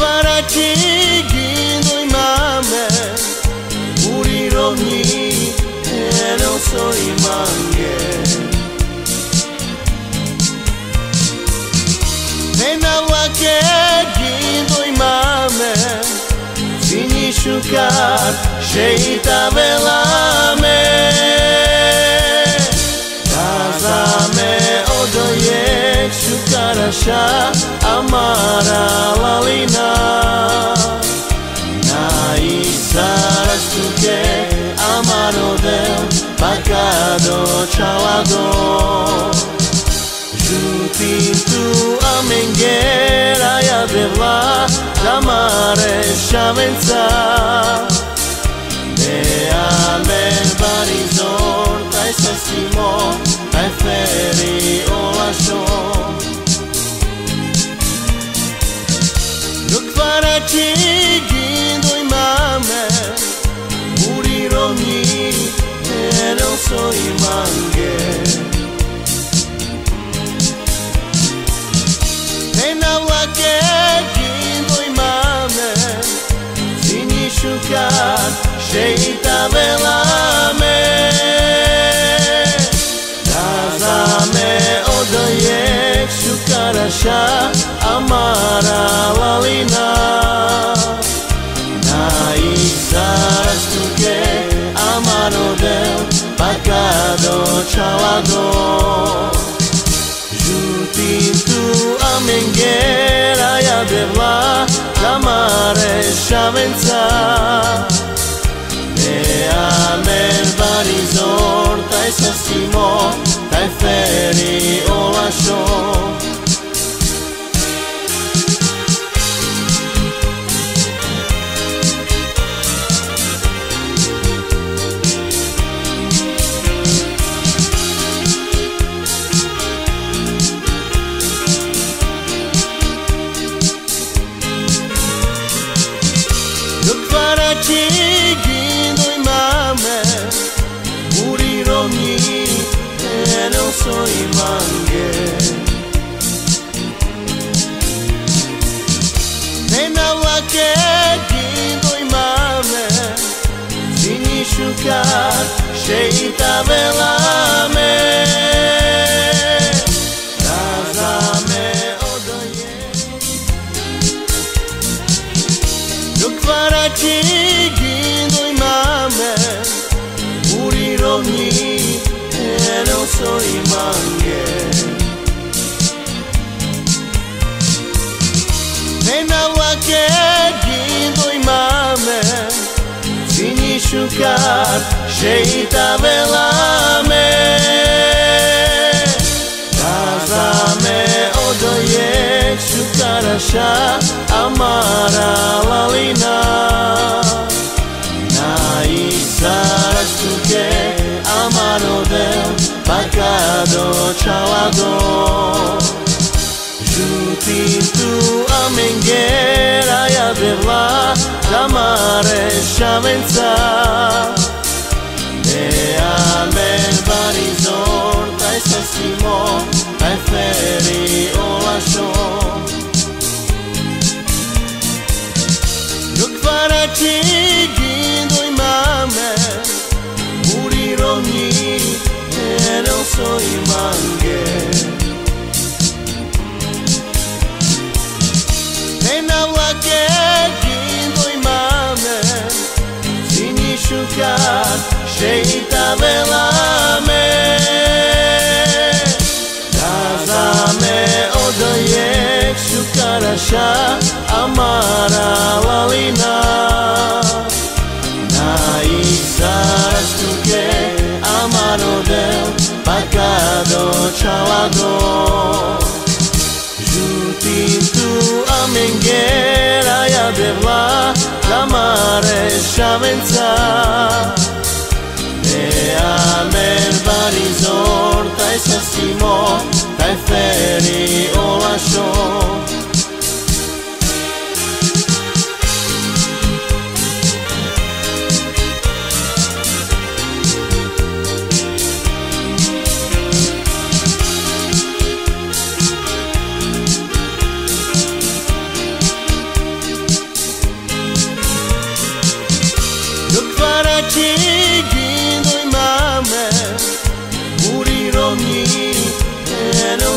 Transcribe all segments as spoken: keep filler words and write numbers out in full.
seguindo em mame, morirò ogni e non so i mangue. Nella che guindo em mame, finisciucar, sceita velame. Casame odoiek, shukarasha, amara lalina. Sarastuke amaro del pecado chalado. Juntintu a mengueira e a verla da mare chavenza. Ne a me varizor tai sessimo tai feri o lasciò. Nuk farà seguindo in mame, morirò ogni e non so i mangue. E nella che guindo in mame, finisciucar, sceita velame. Casame odoiek, shukarasha, amara lalina. Sarastuke amaro del pecado chalado. Juntintu a mengueira e a verla da mare chavenza. Ne a me varizor tai sessimo tai feri o lasciò. Seguindo in mame, morirò ogni e non so i mangue. E nella che guindo in mame, finisciucar, sceita velame. Casame odoiek, nuk farà seguindo in mame, morirò ogni e non so i mangue. E nella che guindo in mame, finisciucar, sceita velame. Casame odoiek, shukarasha, amara lalina. Sarastuke amaro del pecado chalado. Juntintu a mengueira e a verla da mare chavenza. Ne a me varizor tai sessimo tai feri o lasciò. Nuk farà seguindo in mame, morirò ogni e non so i mangue. E nella che guindo in mame, finisciucar, sceita velame. Casame odoiek, shukarasha, amara lalina. Sarastuke amaro del pecado chalado. Juntintu a mengueira e a verla da mare chavenza. Ne a me varizor tai sessimo tai feri o lasciò.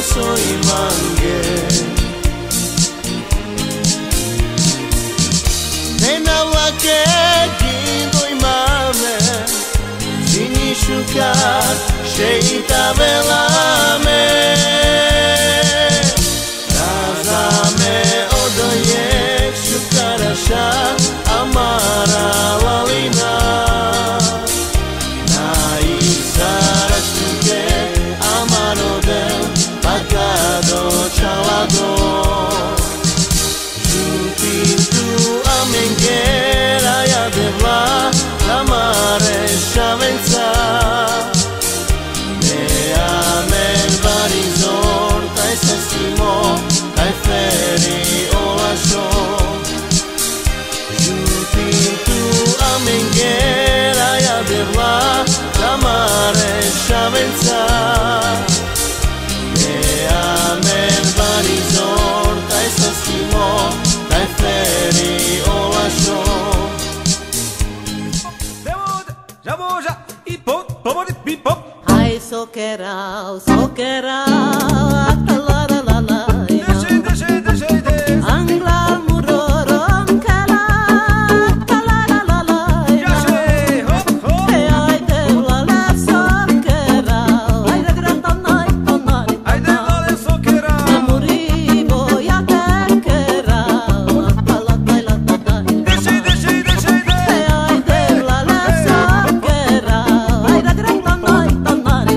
soy mange Nena wake jindo imame Zini shukar sheita velame Razame odoyek shukarasha amara lalina Chalado Juntintu amengera ya devla la mare shavenza Ne amen varizor tai sestimo tai feri olasho Juntintu amengera ya devla la mare shavenza Hai sokerau, sokerau, la la la la. Deixei, deixei, deixei, deixei. Angla murorom kala, kala la la la. Deixei, hop hop. Ai de la la sokerau, ai de gran tonai tonai. Ai de la la sokerau. Muri boya tekerau, la la la la. Deixei, deixei, deixei, deixei. Ai de la la sokerau, ai de gran tonai tonai.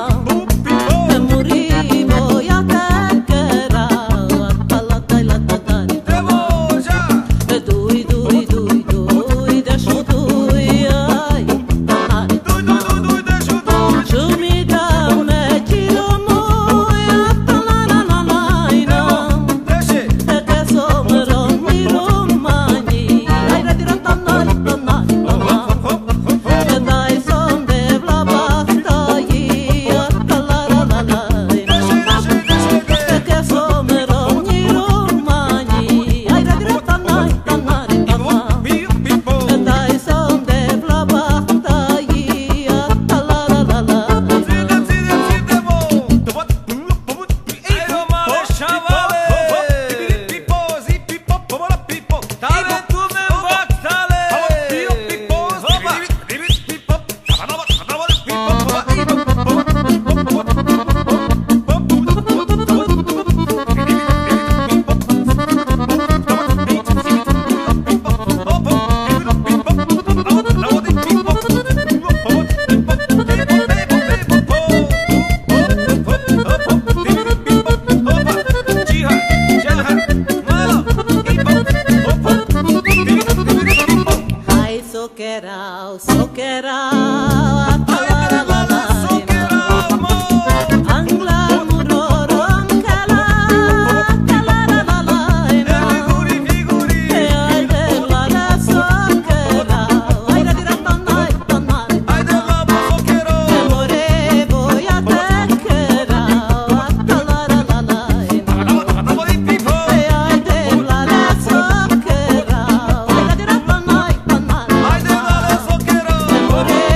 Muri boya tekerau, la la la la. Demoja. Dui dui dui dui deixo dui ai Dui, dui, dui, dui, deixa o dui. Shumida me tiro moi la la la la ina Deixei. Te somro miro mani ai ra tira tanai tanai Hop, hop, hop, hop. Dai som de bla basta i la la la la la Deixei, deixei, deixei, deixei. Te somro miro mani ai ra tira tanai tanai tanai Piu, pipo. Dai som de bla basta i la la la la Zide, zide, zide, bom. Tobot, tobot. Ei, romale, chavale. Pipo, zi, pipo, pobola, pipo. Tale, tu me bastale. Piu, pipo, opa. Pipo, tabanaba, tabanaba, pipo, poba, pipo, poba, poba, Hai sokerau sokerau la la la Angla murorom kala kala la la la Ai de la la sokerau ai ra tira tanai tanai More boya tekerau la la la la Ai de la la sokerau ai ra tira tanai tanai More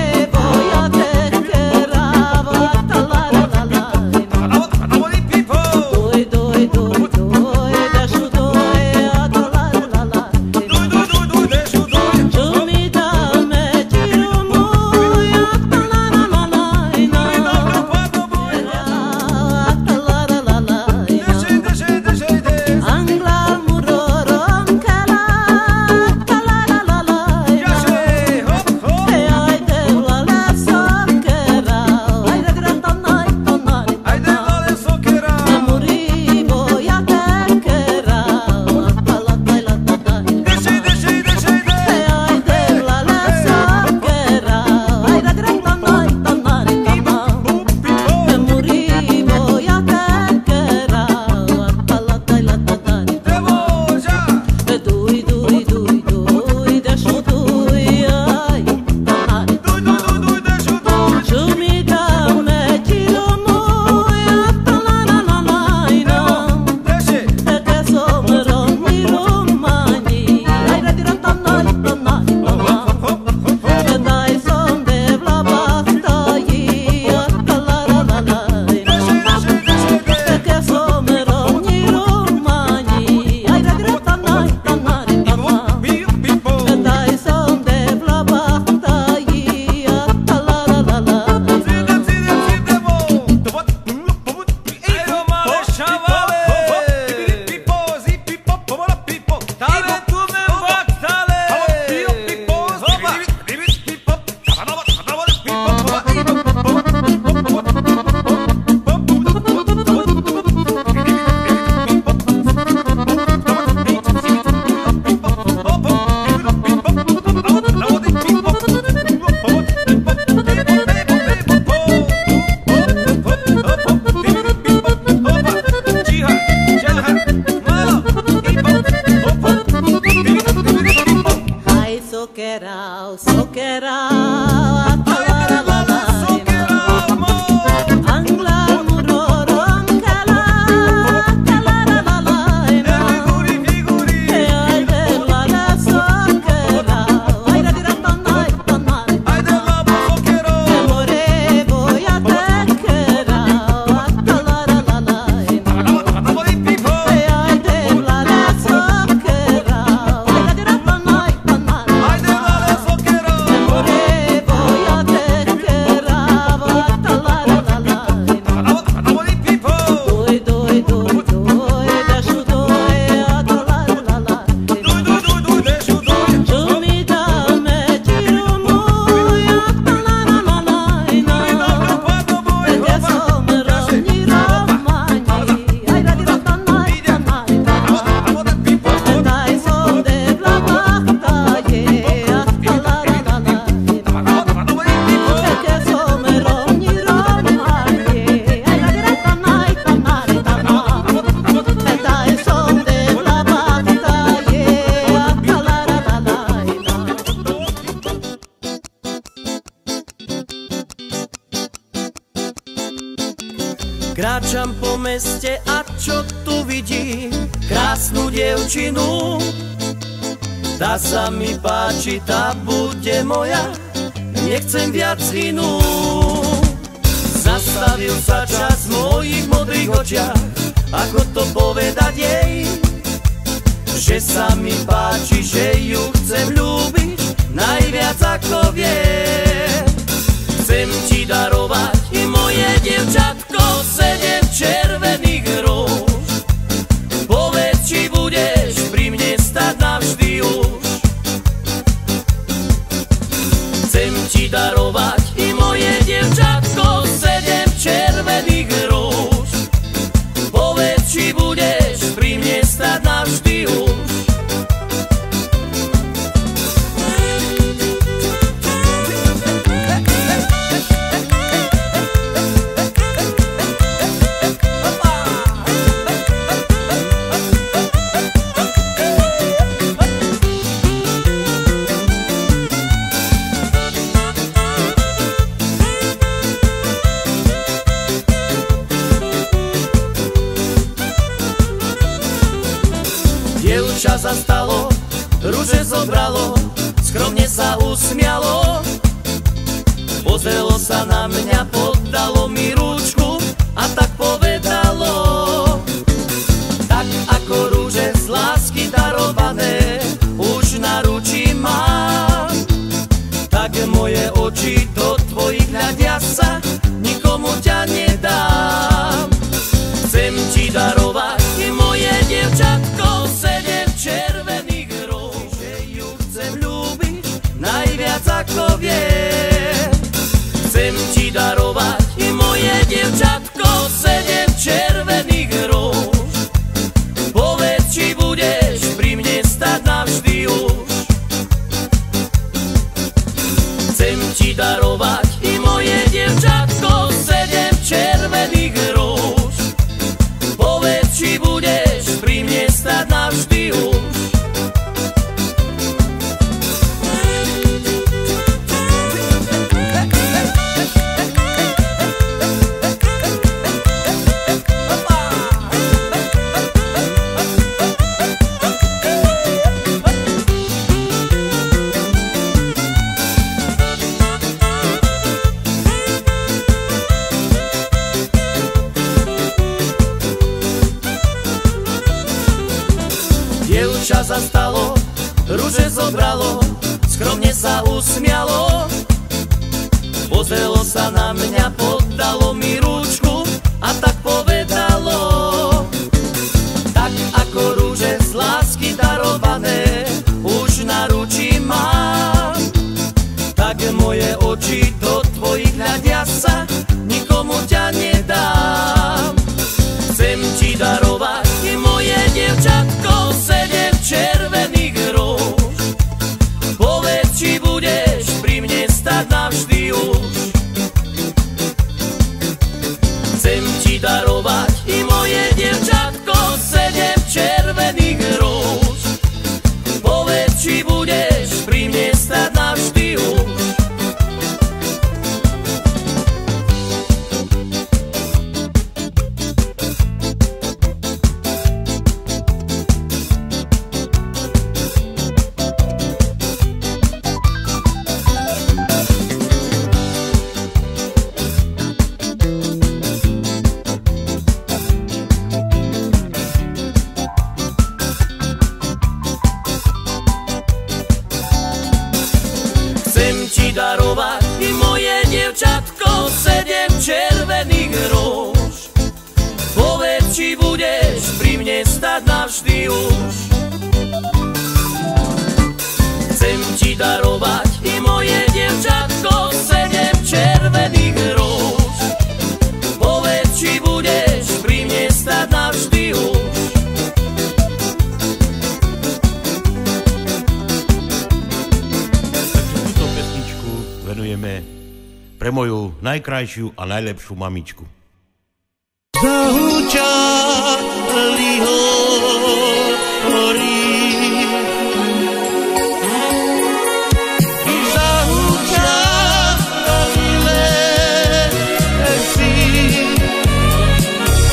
Kráčam po meste a čo tu vidím? Krásnu dievčinu. Tá sa mi páči, tá bude moja, nechcem viac inú. Zastavil sa čas v mojich modrých očiach, ako to povedať jej, že sa mi páči, že ju chcem ľúbiť najviac ako vie. Chcem ti darovať i moje dievčatko sedem červených róž. Povedz, či budeš pri mne stať navždy už. Chcem ti darovať i moje dievčatko sedem červených róž. Povedz, či budeš pri mne stať navždy už. Dievča zastalo, ruže zobralo, skromne sa usmialo. Pozrelo sa na mňa, poddalo mi ručku a tak povedalo: tak ako ruže z lásky darované už na ruči mám, tak moje oči do tvojich hľadia sa, nikomu ťa nedám. Chcem ti darovať i moje dievčatko sedem červených róž, že ju chcem ľúbiť najviac ako vie. Chcem ti darovať i moje dievčatko sedem červených róž. Povedz, či budeš pri mne stať navždy už. Chcem ti darovať i moje dievčatko sedem červených róž. Povedz, či budeš pri mne stať navždy už. Dievča zastalo, ruže zobralo, skromne sa usmialo. Pozrelo sa na mňa, poddalo mi ručku a tak povedalo: tak ako ruže z lásky darované už na ruči mám, tak moje oči do tvojich hľadia sa, nikomu ťa nedám. Chcem ti darovať i moje dievčatko sedem červených róž. Povedz, či budeš pri mne stať navždy už. Chcem ti darovať i moje dievčatko sedem červených róž. Povedz, či budeš pri mne stať navždy už. Chcem ti darovať i moje dievčatko sedem červených róž. Povedz, či budeš pri mne stať navždy už. Chcem ti darovať i moje dievčatko sedem červených róž. Povedz, či budeš pri mne stať navždy už. Venujeme pre moju najkrajšiu a najlepšiu mamičku. Zahúčali hory, zahúčali lesy,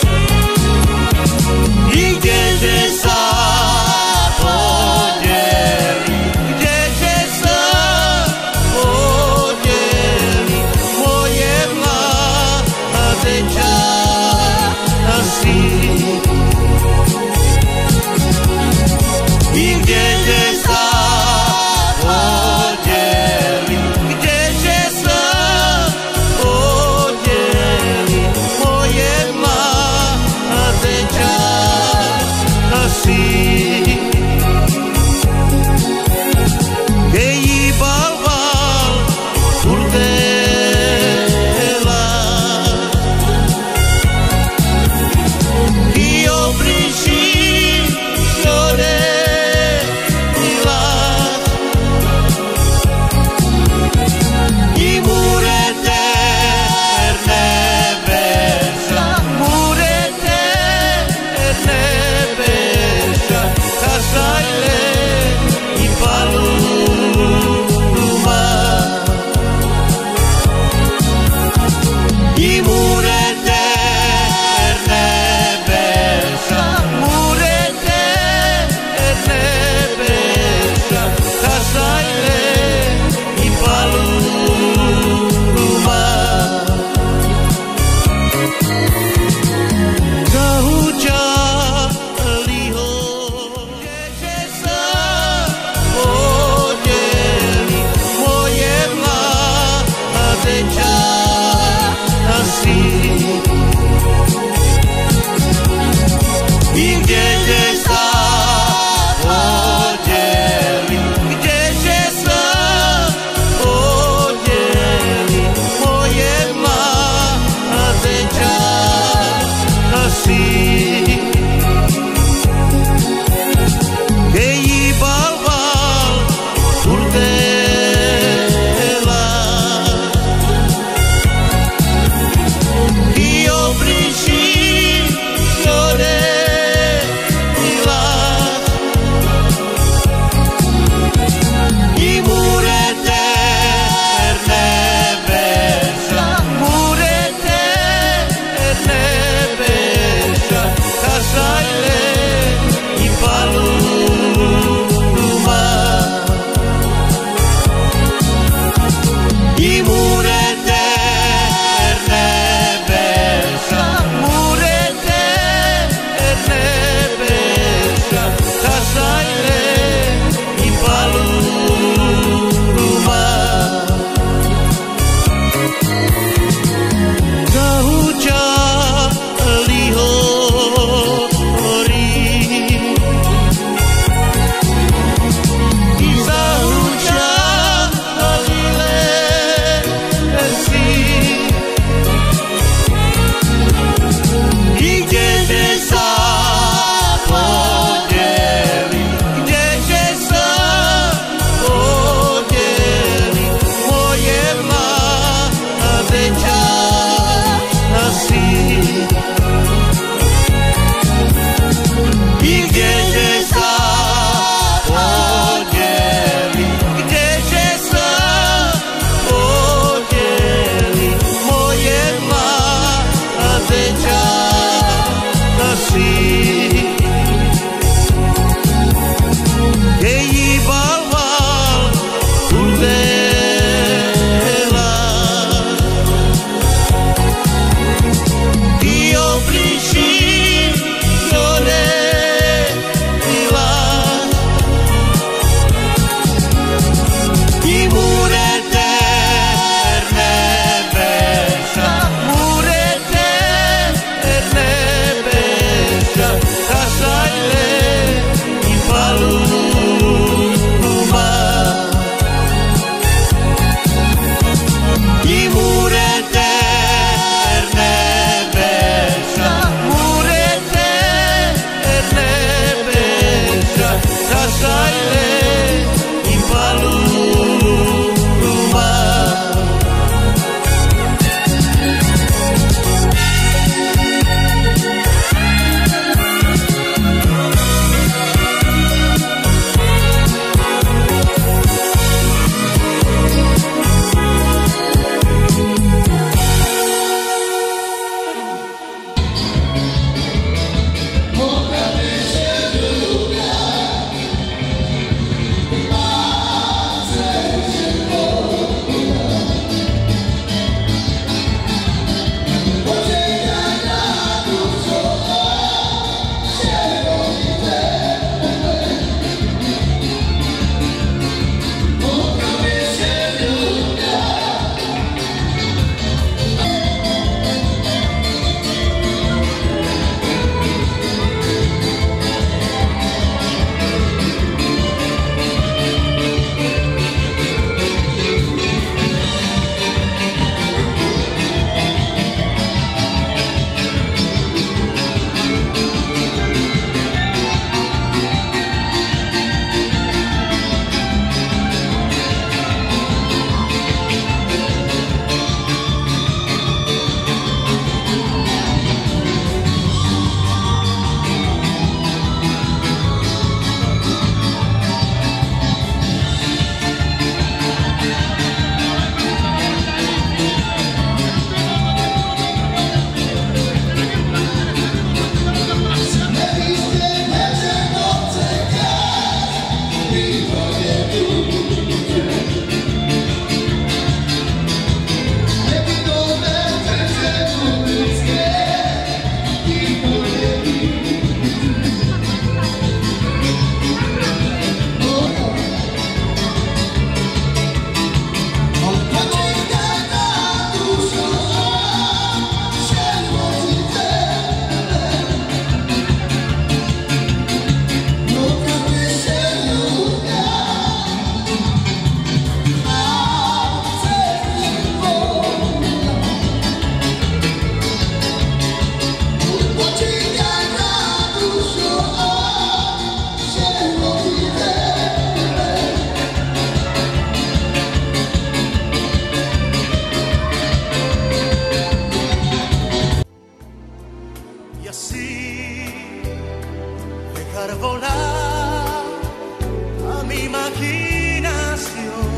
imaginación.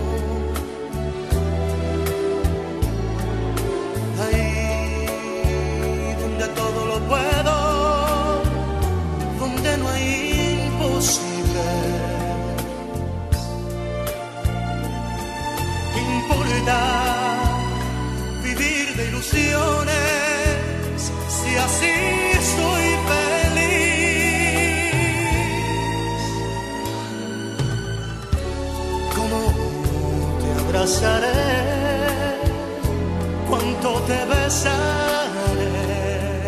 Ahí donde todo lo puedo, donde no hay imposibles. ¿Qué importa vivir de ilusiones si así soy feliz? ¿Cómo te abrazaré? ¿Cuánto te besaré?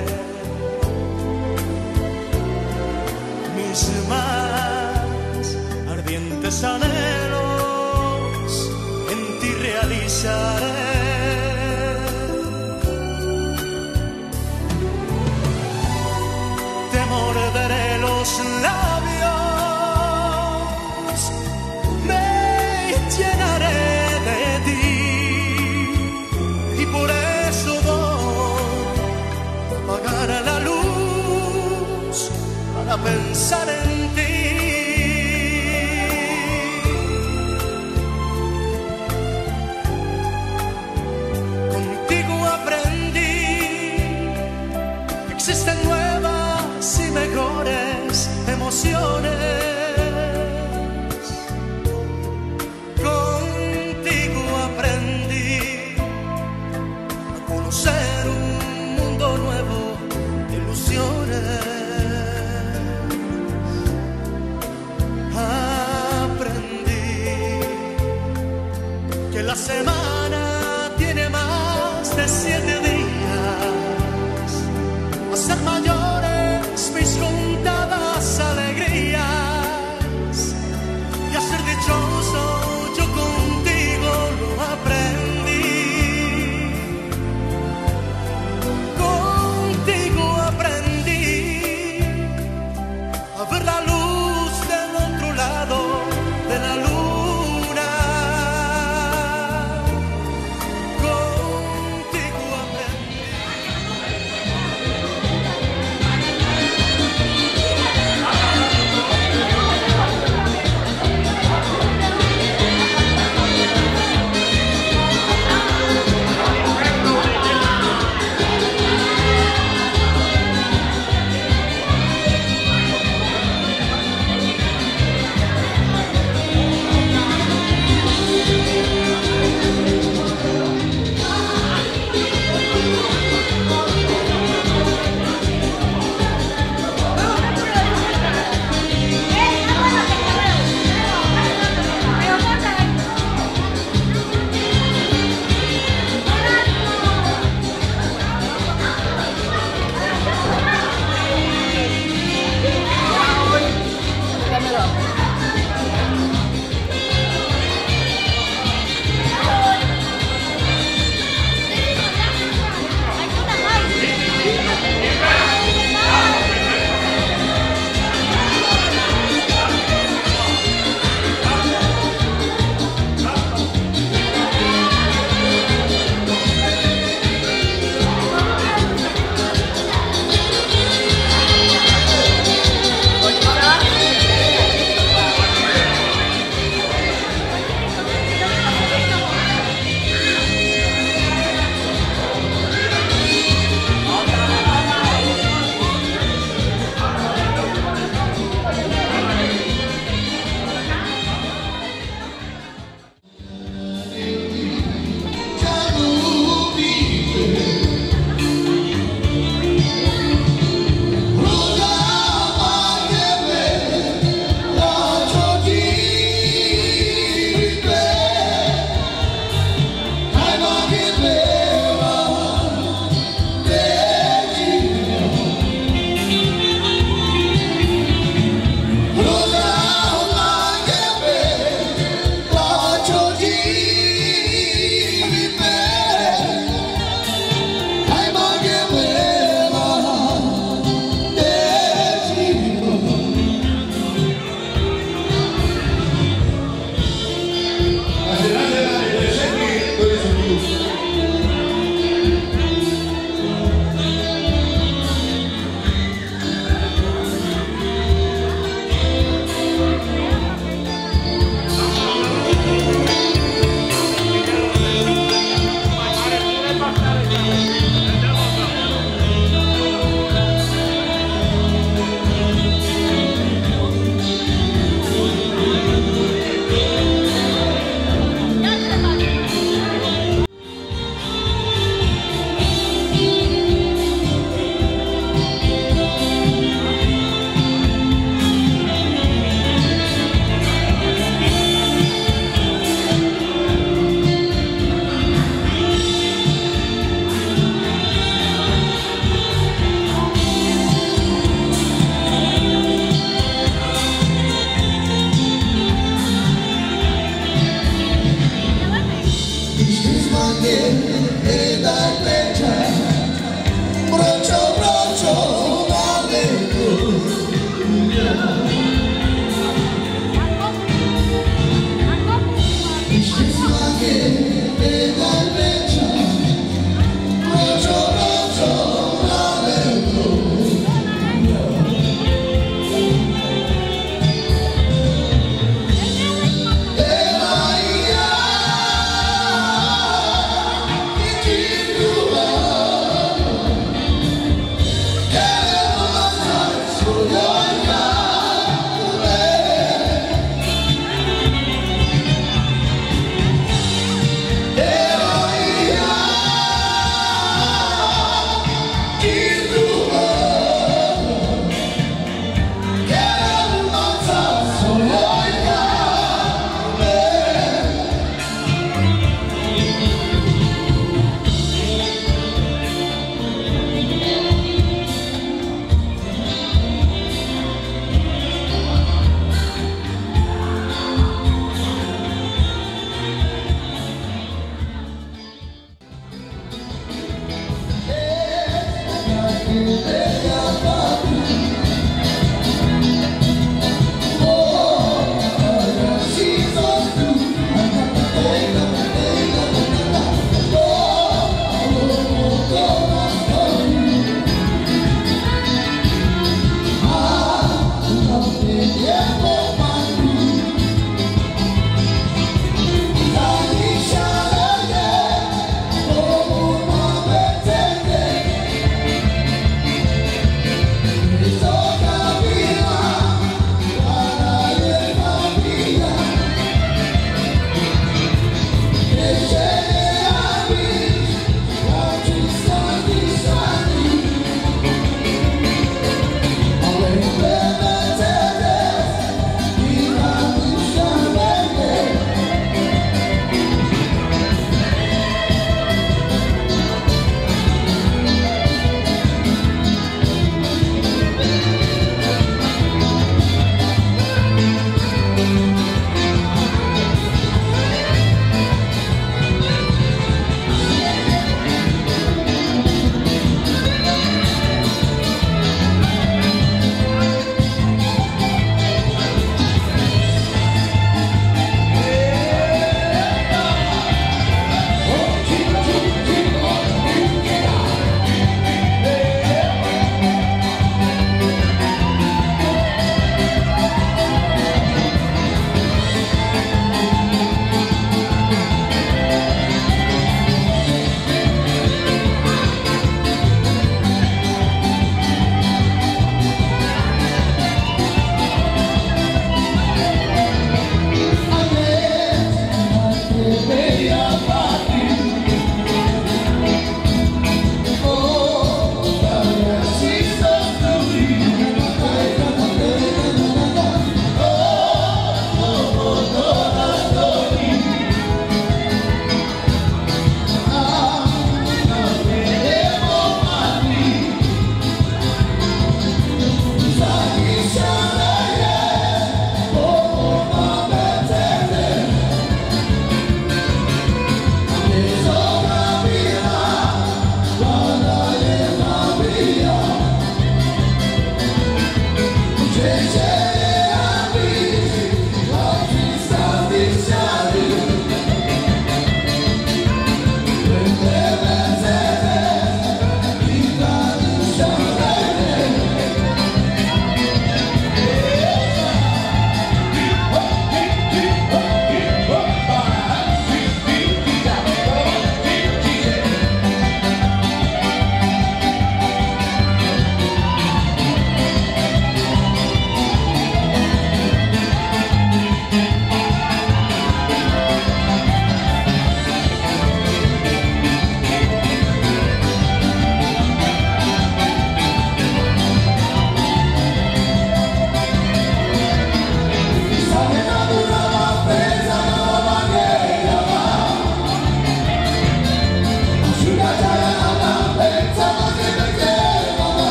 Mis más ardientes anhelos en ti realizaré. Te morderé los labios, me llenaré de ti, y por eso voy a apagar la luz para pensar en ti. Contigo aprendí que existen nuevas y mejores emociones. Contigo aprendí a conocer un mundo nuevo de ilusiones. Aprendí que la semana tiene más de siete días, a ser mayores mis contadas alegrías, y a ser dichoso yo contigo lo aprendí. Contigo aprendí a ver la luz del otro lado de la luna.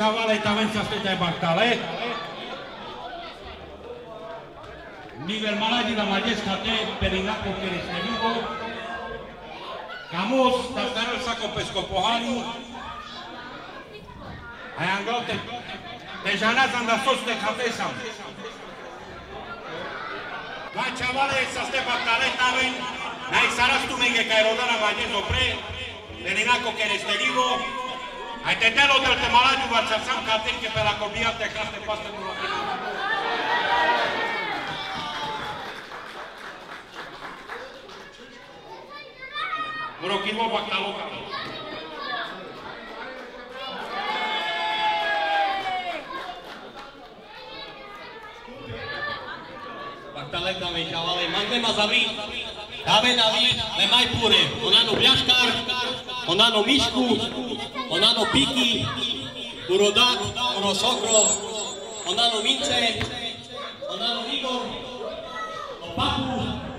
chavale también se hace de Bartale. Nivel Maladi la Majesca de Perinaco que es Nemigo. Camus, Tartano Saco Pescopohani. Hay angote. De Janas anda sos de cabeza. La chavales se hace Bartale también. Nai saras tu me que caerodana Majesco pre. Perinaco que es Nemigo. Ai te telo del Temaladiu va să sam ca tenche pe la copia te caste paste cu la. Urokimo baktalo. Baktale dame chavale, mande ma zavri. Dave David, le mai pure. Onano Bjaškar, onano Mišku. Onano Piki, Urodak, Ono Sokro, Onano Mince, Onano Igor, Papu,